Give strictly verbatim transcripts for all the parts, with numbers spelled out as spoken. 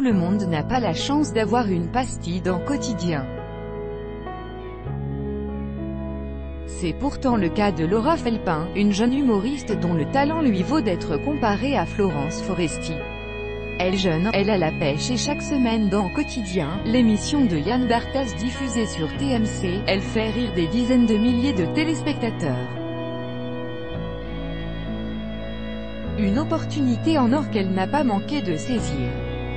le monde n'a pas la chance d'avoir une pastille dans Quotidien. C'est pourtant le cas de Laura Felpin, une jeune humoriste dont le talent lui vaut d'être comparée à Florence Foresti. Elle jeune, elle a la pêche et chaque semaine dans Quotidien, l'émission de Yann Barthès diffusée sur T M C, elle fait rire des dizaines de milliers de téléspectateurs. Une opportunité en or qu'elle n'a pas manqué de saisir.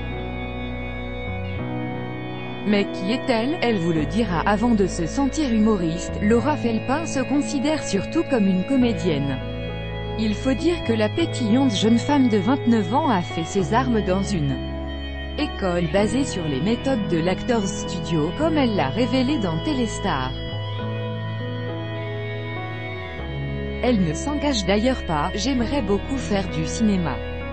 Mais qui est-elle? Elle vous le dira. Avant de se sentir humoriste, Laura Felpin se considère surtout comme une comédienne. Il faut dire que la pétillante jeune femme de vingt-neuf ans a fait ses armes dans une école basée sur les méthodes de l'Actors Studio, comme elle l'a révélé dans Téléstar. Elle ne s'en cache d'ailleurs pas: j'aimerais beaucoup faire du cinéma.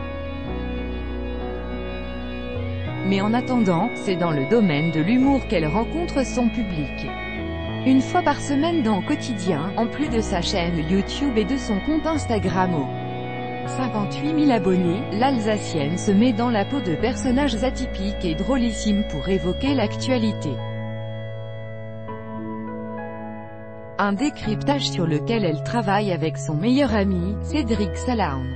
Mais en attendant, c'est dans le domaine de l'humour qu'elle rencontre son public. Une fois par semaine dans Quotidien, en plus de sa chaîne YouTube et de son compte Instagram aux cinquante-huit mille abonnés, l'Alsacienne se met dans la peau de personnages atypiques et drôlissimes pour évoquer l'actualité. Un décryptage sur lequel elle travaille avec son meilleur ami, Cédric Salaun.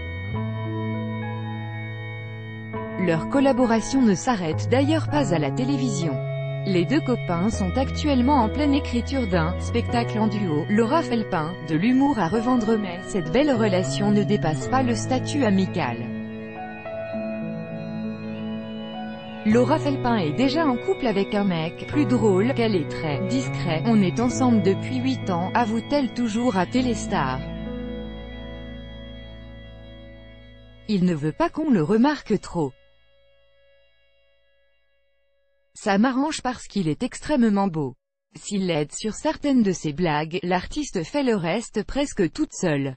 Leur collaboration ne s'arrête d'ailleurs pas à la télévision. Les deux copains sont actuellement en pleine écriture d'un spectacle en duo. Laura Felpin, de l'humour à revendre, mais cette belle relation ne dépasse pas le statut amical. Laura Felpin est déjà en couple avec un mec plus drôle qu'elle est très discret. On est ensemble depuis huit ans, avoue-t-elle toujours à Téléstar. Il ne veut pas qu'on le remarque trop. Ça m'arrange parce qu'il est extrêmement beau. S'il l'aide sur certaines de ses blagues, l'artiste fait le reste presque toute seule.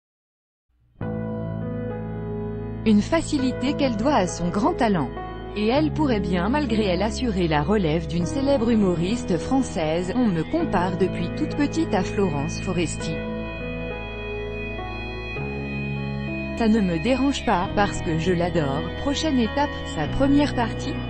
Une facilité qu'elle doit à son grand talent. Et elle pourrait bien malgré elle assurer la relève d'une célèbre humoriste française. On me compare depuis toute petite à Florence Foresti. Ça ne me dérange pas, parce que je l'adore. Prochaine étape, sa première partie.